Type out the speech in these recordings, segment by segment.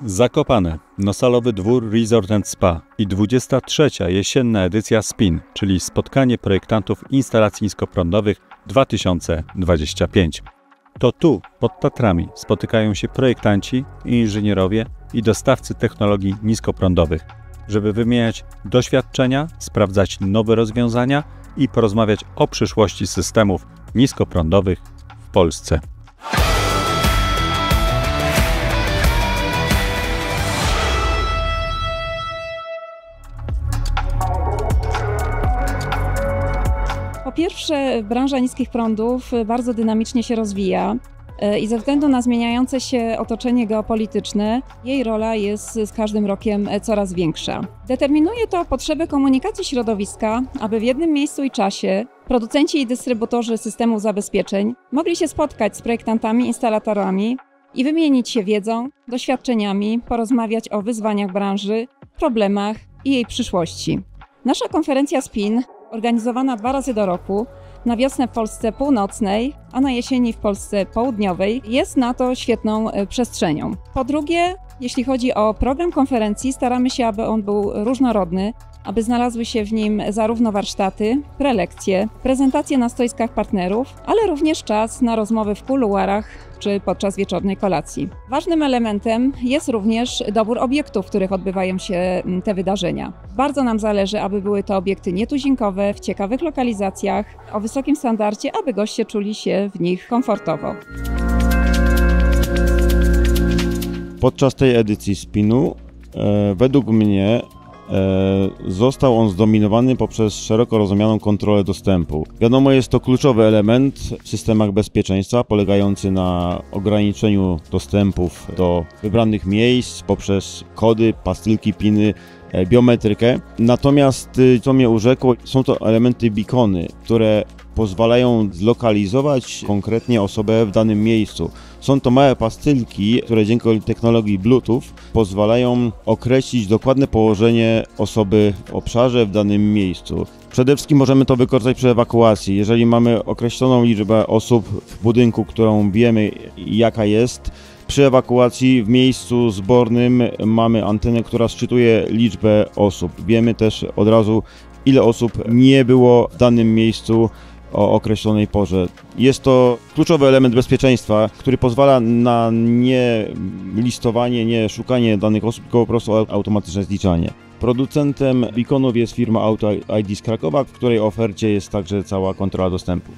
Zakopane, Nosalowy Dwór Resort & Spa i 23. jesienna edycja SPIN, czyli Spotkanie Projektantów Instalacji Niskoprądowych 2025. To tu, pod Tatrami, spotykają się projektanci, inżynierowie i dostawcy technologii niskoprądowych, żeby wymieniać doświadczenia, sprawdzać nowe rozwiązania i porozmawiać o przyszłości systemów niskoprądowych w Polsce. Po pierwsze, branża niskich prądów bardzo dynamicznie się rozwija i ze względu na zmieniające się otoczenie geopolityczne, jej rola jest z każdym rokiem coraz większa. Determinuje to potrzebę komunikacji środowiska, aby w jednym miejscu i czasie producenci i dystrybutorzy systemów zabezpieczeń mogli się spotkać z projektantami, instalatorami i wymienić się wiedzą, doświadczeniami, porozmawiać o wyzwaniach branży, problemach i jej przyszłości. Nasza konferencja SPIN, organizowana 2 razy do roku, na wiosnę w Polsce północnej, a na jesieni w Polsce południowej, jest na to świetną przestrzenią. Po drugie, jeśli chodzi o program konferencji, staramy się, aby on był różnorodny, aby znalazły się w nim zarówno warsztaty, prelekcje, prezentacje na stoiskach partnerów, ale również czas na rozmowy w kuluarach czy podczas wieczornej kolacji. Ważnym elementem jest również dobór obiektów, w których odbywają się te wydarzenia. Bardzo nam zależy, aby były to obiekty nietuzinkowe, w ciekawych lokalizacjach, o wysokim standardzie, aby goście czuli się w nich komfortowo. Podczas tej edycji SPIN-u według mnie został on zdominowany poprzez szeroko rozumianą kontrolę dostępu. Wiadomo, jest to kluczowy element w systemach bezpieczeństwa, polegający na ograniczeniu dostępów do wybranych miejsc poprzez kody, pastylki, piny, biometrykę. Natomiast co mnie urzekło, są to elementy beacony, które pozwalają zlokalizować konkretnie osobę w danym miejscu. Są to małe pastylki, które dzięki technologii Bluetooth pozwalają określić dokładne położenie osoby w obszarze, w danym miejscu. Przede wszystkim możemy to wykorzystać przy ewakuacji. Jeżeli mamy określoną liczbę osób w budynku, którą wiemy jaka jest, przy ewakuacji w miejscu zbornym mamy antenę, która szczytuje liczbę osób. Wiemy też od razu, ile osób nie było w danym miejscu o określonej porze. Jest to kluczowy element bezpieczeństwa, który pozwala na nie listowanie, nie szukanie danych osób, tylko po prostu automatyczne zliczanie. Producentem beaconów jest firma Auto ID z Krakowa, w której ofercie jest także cała kontrola dostępu.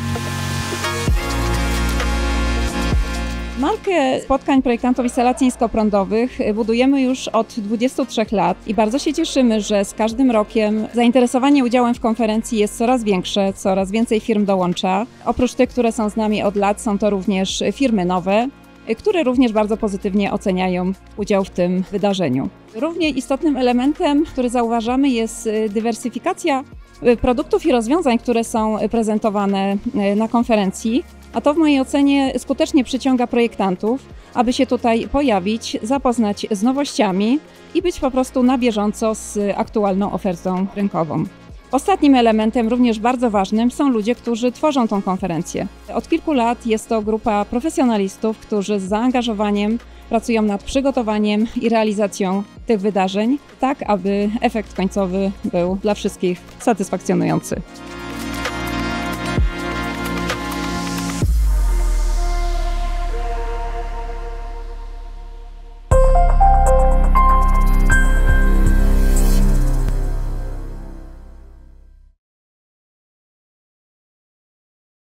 Markę spotkań projektantów instalacji niskoprądowych budujemy już od 23 lat i bardzo się cieszymy, że z każdym rokiem zainteresowanie udziałem w konferencji jest coraz większe, coraz więcej firm dołącza. Oprócz tych, które są z nami od lat, są to również firmy nowe, które również bardzo pozytywnie oceniają udział w tym wydarzeniu. Równie istotnym elementem, który zauważamy, jest dywersyfikacja produktów i rozwiązań, które są prezentowane na konferencji, a to w mojej ocenie skutecznie przyciąga projektantów, aby się tutaj pojawić, zapoznać z nowościami i być po prostu na bieżąco z aktualną ofertą rynkową. Ostatnim elementem, również bardzo ważnym, są ludzie, którzy tworzą tą konferencję. Od kilku lat jest to grupa profesjonalistów, którzy z zaangażowaniem pracują nad przygotowaniem i realizacją tych wydarzeń, tak aby efekt końcowy był dla wszystkich satysfakcjonujący.